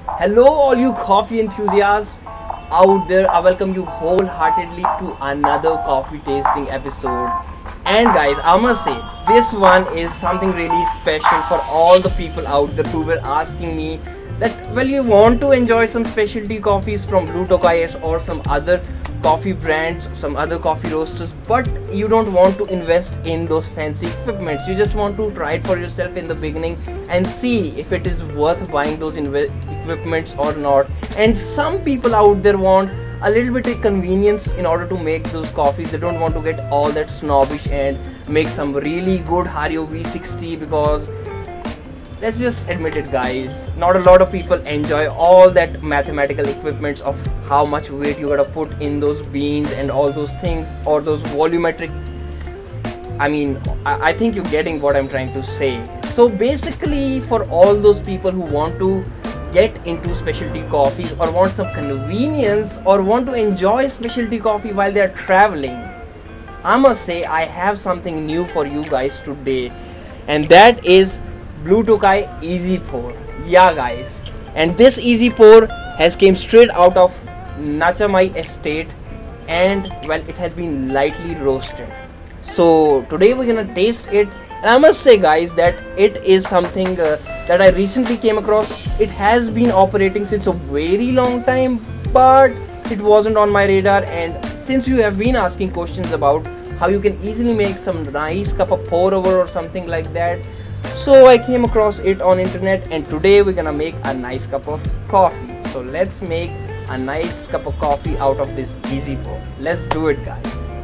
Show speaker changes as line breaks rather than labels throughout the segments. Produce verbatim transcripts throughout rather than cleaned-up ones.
Hello, all you coffee enthusiasts out there. I welcome you wholeheartedly to another coffee tasting episode. And guys, I must say, this one is something really special for all the people out there who were asking me that, well, you want to enjoy some specialty coffees from Blue Tokai or some other coffee brands, some other coffee roasters, but you don't want to invest in those fancy equipments. You just want to try it for yourself in the beginning and see if it is worth buying those equipments or not. And some people out there want a little bit of convenience in order to make those coffees. They don't want to get all that snobbish and make some really good Hario V sixty, because let's just admit it, guys, not a lot of people enjoy all that mathematical equipments of how much weight you gotta put in those beans and all those things, or those volumetric. I mean, I, I think you're getting what I'm trying to say. So basically, for all those people who want to get into specialty coffees or want some convenience or want to enjoy specialty coffee while they're traveling, I must say I have something new for you guys today, and that is Blue Tokai Easy Pour. Yeah guys, and this Easy Pour has came straight out of Nachamai estate, and well, it has been lightly roasted. So today we're gonna taste it, and I must say guys that it is something uh, that I recently came across. It has been operating since a very long time, but it wasn't on my radar. And since you have been asking questions about how you can easily make some nice cup of pour over or something like that, so I came across it on internet, and today we're gonna make a nice cup of coffee. So let's make a nice cup of coffee out of this Easy Pour. Let's do it, guys.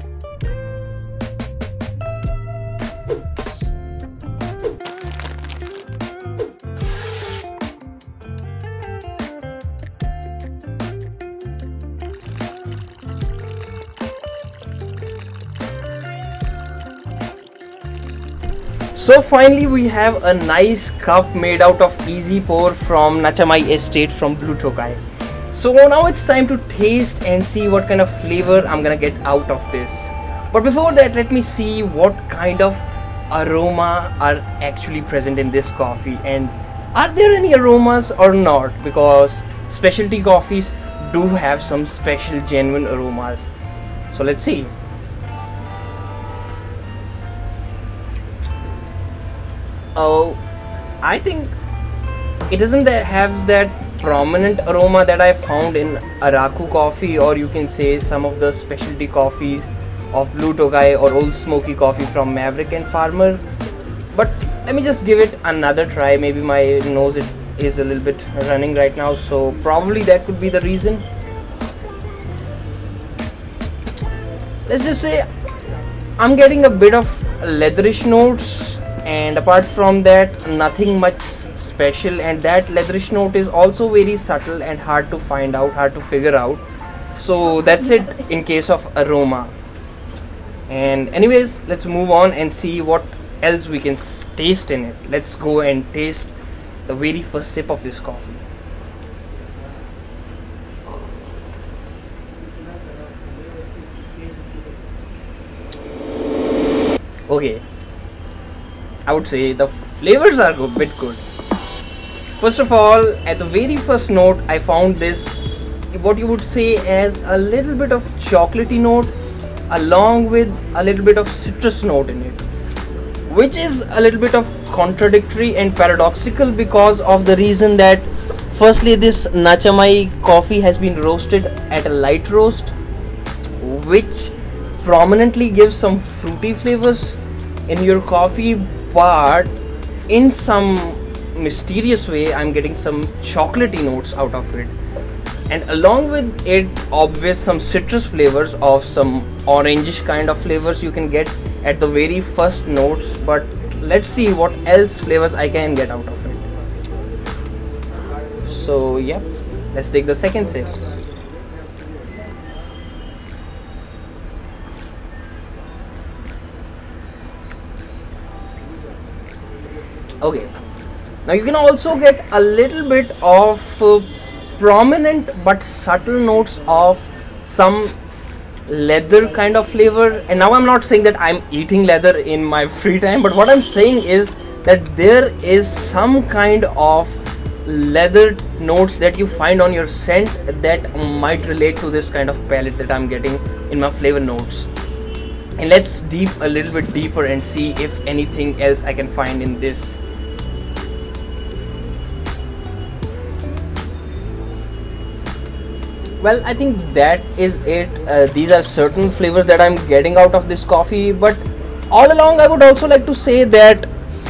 So finally we have a nice cup made out of Easy Pour from Nachamai estate from Blue Tokai. So now it's time to taste and see what kind of flavor I'm gonna get out of this. But before that, let me see what kind of aroma are actually present in this coffee, and are there any aromas or not, because specialty coffees do have some special genuine aromas. So let's see. Oh, I think it doesn't have that prominent aroma that I found in Araku coffee, or you can say some of the specialty coffees of Blue Tokai or Old Smoky coffee from Maverick and Farmer. But let me just give it another try. Maybe my nose is a little bit running right now, so probably that could be the reason. Let's just say I'm getting a bit of leatherish notes, and apart from that, nothing much special. And that leatherish note is also very subtle and hard to find out, hard to figure out. So that's it in case of aroma. And anyways, let's move on and see what else we can taste in it. Let's go and taste the very first sip of this coffee. Okay, I would say the flavors are a bit good. First of all, at the very first note, I found this, what you would say as a little bit of chocolatey note, along with a little bit of citrus note in it, which is a little bit of contradictory and paradoxical, because of the reason that firstly, this Nachamai coffee has been roasted at a light roast, which prominently gives some fruity flavors in your coffee, but in some mysterious way I'm getting some chocolatey notes out of it, and along with it, obvious some citrus flavors of some orangish kind of flavors you can get at the very first notes. But let's see what else flavors I can get out of it. So yeah, let's take the second sip. Okay, now you can also get a little bit of uh, prominent but subtle notes of some leather kind of flavor. And now I'm not saying that I'm eating leather in my free time, but what I'm saying is that there is some kind of leather notes that you find on your scent that might relate to this kind of palette that I'm getting in my flavor notes. And let's deep a little bit deeper and see if anything else I can find in this. Well, I think that is it. Uh, these are certain flavors that I'm getting out of this coffee, but all along I would also like to say that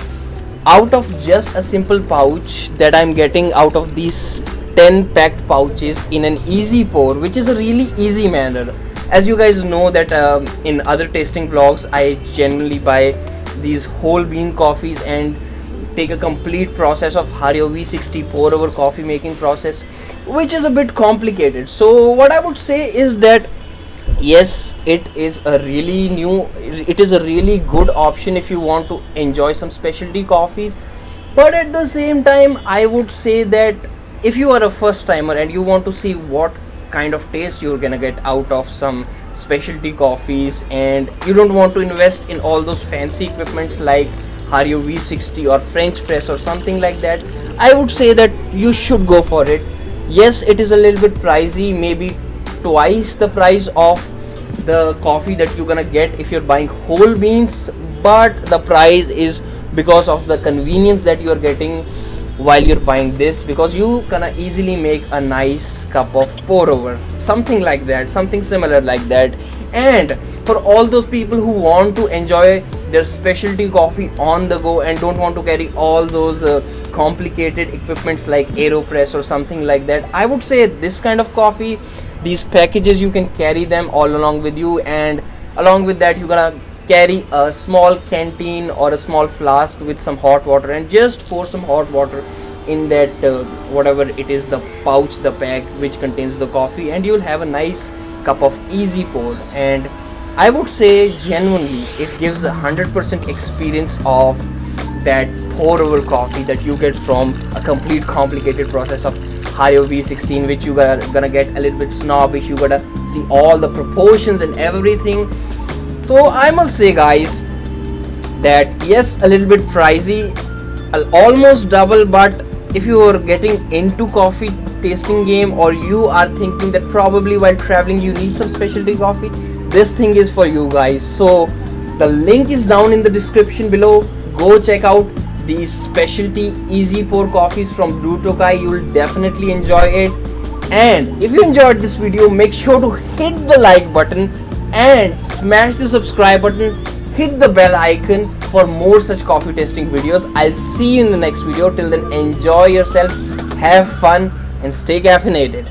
out of just a simple pouch that I'm getting out of these ten packed pouches in an easy pour, which is a really easy manner. As you guys know that um, in other tasting vlogs I generally buy these whole bean coffees and take a complete process of Hario V sixty pour over coffee making process, which is a bit complicated. So what I would say is that yes, it is a really new it is a really good option if you want to enjoy some specialty coffees, but at the same time I would say that if you are a first timer and you want to see what kind of taste you're gonna get out of some specialty coffees and you don't want to invest in all those fancy equipments like Hario V sixty or French press or something like that, I would say that you should go for it. Yes, it is a little bit pricey, maybe twice the price of the coffee that you're gonna get if you're buying whole beans, but the price is because of the convenience that you're getting while you're buying this, because you gonna easily make a nice cup of pour over, something like that, something similar like that. And for all those people who want to enjoy their specialty coffee on the go and don't want to carry all those uh, complicated equipments like AeroPress or something like that, I would say this kind of coffee, these packages, you can carry them all along with you, and along with that you're gonna carry a small canteen or a small flask with some hot water and just pour some hot water in that uh, whatever it is, the pouch, the pack which contains the coffee, and you'll have a nice cup of easy pour. And I would say genuinely it gives a hundred percent experience of that pour over coffee that you get from a complete complicated process of Hario V sixteen, which you are gonna get a little bit snobbish, you gotta see all the proportions and everything. So I must say guys that yes, a little bit pricey, almost double, but if you are getting into coffee tasting game or you are thinking that probably while traveling you need some specialty coffee, this thing is for you guys. So the link is down in the description below. Go check out these specialty easy pour coffees from Blue Tokai. You will definitely enjoy it. And if you enjoyed this video, make sure to hit the like button and smash the subscribe button, hit the bell icon for more such coffee tasting videos. I'll see you in the next video. Till then, enjoy yourself, have fun, and stay caffeinated.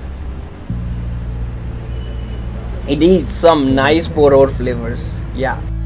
It needs some nice pour over flavors. Yeah.